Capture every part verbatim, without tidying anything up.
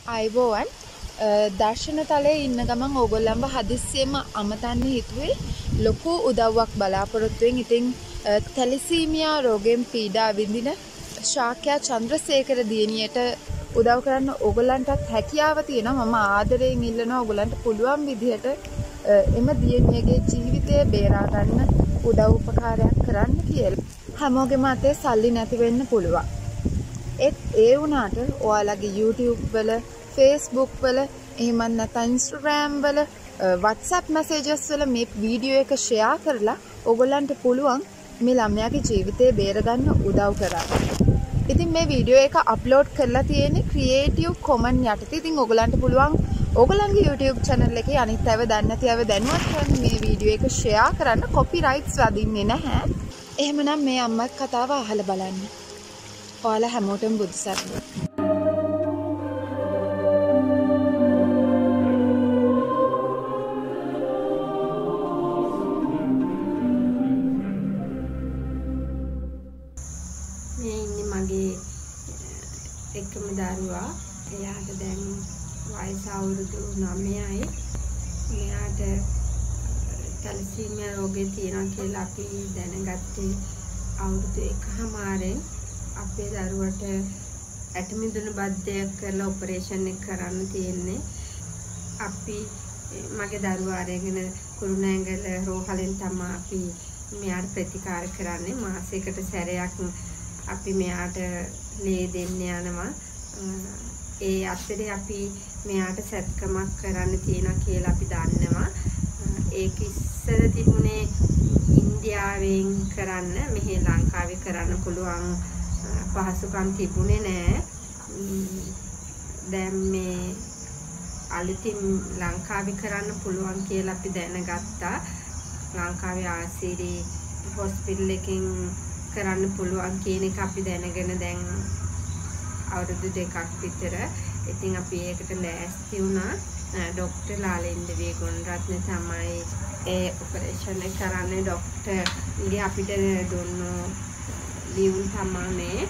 අයිබෝවන් දර්ශන තලයේ ඉන්න ගමන් ඕගොල්ලන්ව හදිස්සියෙම අමතන්න හිතුවේ ලොකු උදව්වක් බලාපොරොත්තුවෙන්. ඉතින් තැලිසීමියා රෝගයෙන් පීඩා විඳින ශාක්‍යා චන්ද්‍රසේකර දියණියට උදව් කරන්න ඕගොල්ලන්ටත් හැකියාව තියෙනවා. මම ආදරයෙන් ඉල්ලනවා ඕගොල්ලන්ට පුළුවන් විදිහට එම දියණියගේ ජීවිතය බේරා ගන්න උදව් උපකාරයක් කරන්න කියලා. හැමෝගෙම අතේ සල්ලි නැති වෙන්න පුළුවන්. ඒත් ඒ වුණාට ඔයාලගේ YouTube වල, Facebook වල, එහෙමත් නැත්නම් Instagram වල, WhatsApp messages වල මේ වීඩියෝ එක share කරලා ඕගොල්ලන්ට පුළුවන් මේ ළමයාගේ ජීවිතය බේරගන්න උදව් කරන්න. ඉතින් මේ වීඩියෝ එක අප්ලෝඩ් කරලා තියෙන්නේ Creative Commons යටතේ. ඉතින් ඕගොල්ලන්ට පුළුවන් ඕගොල්ලන්ගේ YouTube channel එකේ අනිත් අයව දන්නේ නැති අයව දැනුවත් කරන්න මේ වීඩියෝ එක share කරන්න. copyrights වදින්නේ නැහැ. එහෙමනම් මේ අම්මත් කතාව අහලා බලන්න. ඔයාලා හැමෝටම බුදු සරණයි. මේ ඉන්නේ මගේ එකම දරුවා. එයාට දැන් වයස අවුරුදු නවයයි. මෙයාට තැලිසීමියා රෝගය තියෙනවා කියලා අපි දැනගත්තේ අවුරුදු එකමාරෙන්. අපේ දරුවට ඇටමිදුණු බද්ධයක් කරලා ඔපරේෂන් එක කරන්න තියෙන්නේ. අපි මගේ දරුවා අරගෙන කුරුණෑගල රෝහලෙන් තමයි අපි මෙයාට ප්‍රතිකාර කරන්නේ. මාසයකට සැරයක් අපි මෙයාට ලේ දෙන්න යනවා. ඒ අතරේ අපි මෙයාට සැත්කමක් කරන්න තියෙනවා කියලා අපි දන්නවා. ඒක ඉස්සර තිබුණේ ඉන්දියාවෙන් කරන්න, මෙහි ලංකාවේ කරන්න පුළුවන් පහසුකම් තිබුණේ නෑ. දැන් මේ අලුතින් ලංකාවේ කරන්න පුළුවන් කියලා අපි දැනගත්තා. ලංකාවේ ආසිරි හොස්පිටල් එකකින් කරන්න පුළුවන් කියන එක අපි දැනගෙන දැන් අවුරුදු දෙකක් විතර. ඉතින් අපි ඒකට ලෑස්ති වුණා. ડોක්ටර් ලාලෙන්දවේ ගුණරත්න තමයි ඒ ඔපරේෂන් එක කරන්නේ. ડોක්ටර් ඉතින් අපිට දුන්නු ලියුම් තමයි මේ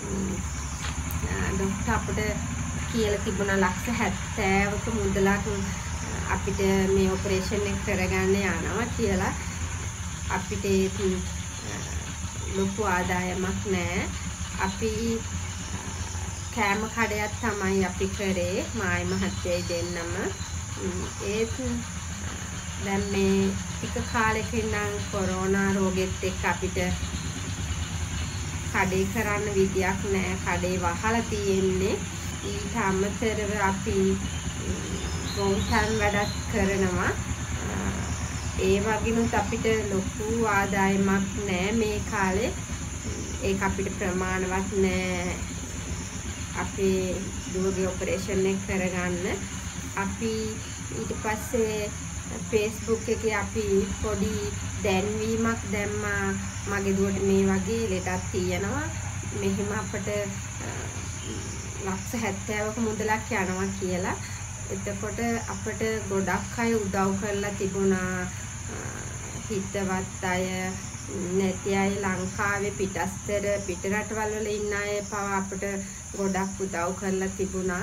ડોක්ටර් අපිට කියලා තිබුණා ලක්ෂ හැත්තෑවක මුදලක් අපිට මේ ඔපරේෂන් එක කරගන්න යනවා කියලා. අපිට ලොකු ආදායමක් නැහැ. අපි කෑම කඩයක් තමයි අපි කරේ මායි මහත්තයයි දෙන්නම. ඒත් දැන් මේ ටික කාලෙකින් නම් කොරෝනා රෝගෙත් එක්ක අපිට කඩේ කරන්න විදියක් නැහැ. කඩේ වහලා තියෙන්නේ. ඊට අමතරව අපි ගොවිතැන් වැඩක් කරනවා. ඒ වගේනුත් අපිට ලොකු ආදායමක් නැහැ මේ කාලේ. ඒක අපිට ප්‍රමාණවත් නැහැ. අපේ දුවගේ ඔපරේෂන් එක කරගන්න. අපි ඊට පස්සේ Facebook එකේ අපි පොඩි දැන්වීමක් දැම්මා. මගේ දුවට මේ වගේ ලෙඩක් තියෙනවා. මෙහෙම අපිට ලක්ෂ හැත්තෑවක මුදලක් යනවා කියලා. එතකොට අපිට ගොඩක් අය උදව් කරලා තිබුණා. හිතවත් අය, නැති අය, ලංකාවේ පිටස්තර පිට රටවල් වල ඉන්න අය පවා අපිට ගොඩක් උදව් කරලා තිබුණා.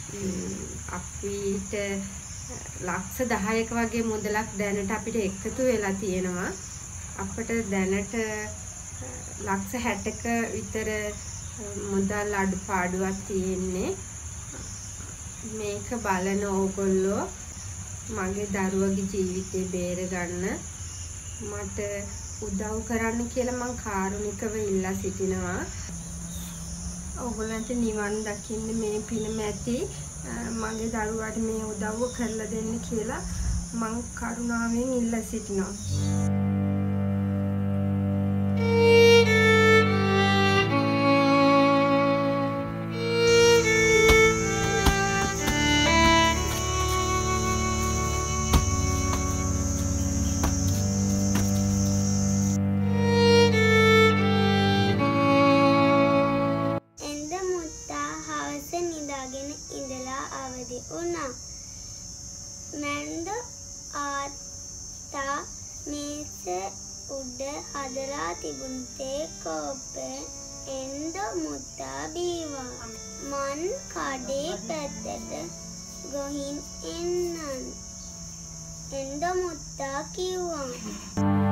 අපිට ලක්ෂ දහයක වගේ මුදලක් දැනට අපිට එකතු වෙලා තියෙනවා. අපිට දැනට ලක්ෂ හැටක විතර මුදල් අඩුපාඩුවක් තියෙන්නේ. මේක බලන ඕගොල්ලෝ මගේ දරුවගේ ජීවිතේ බේරගන්න මට උදව් කරන්න කියලා මං කාරුණිකව ඉල්ලා සිටිනවා. ඕගොල්ලන්ට නිවන් දකින්න මේ පිනම ඇති. මගේ දරුවාට මේ උදව්ව කරලා දෙන්න කියලා මං කරුණාවෙන් ඉල්ලා සිටිනවා. මැන්ද ආත්තා මේස උඩ හදලා තිබුණු තේ කෝප්ප එන්ද මුත්තා බීවා. මන් කඩේ පැත්තට ගොහින් එන්නන්. එන්ද මුත්තා කිව්වා.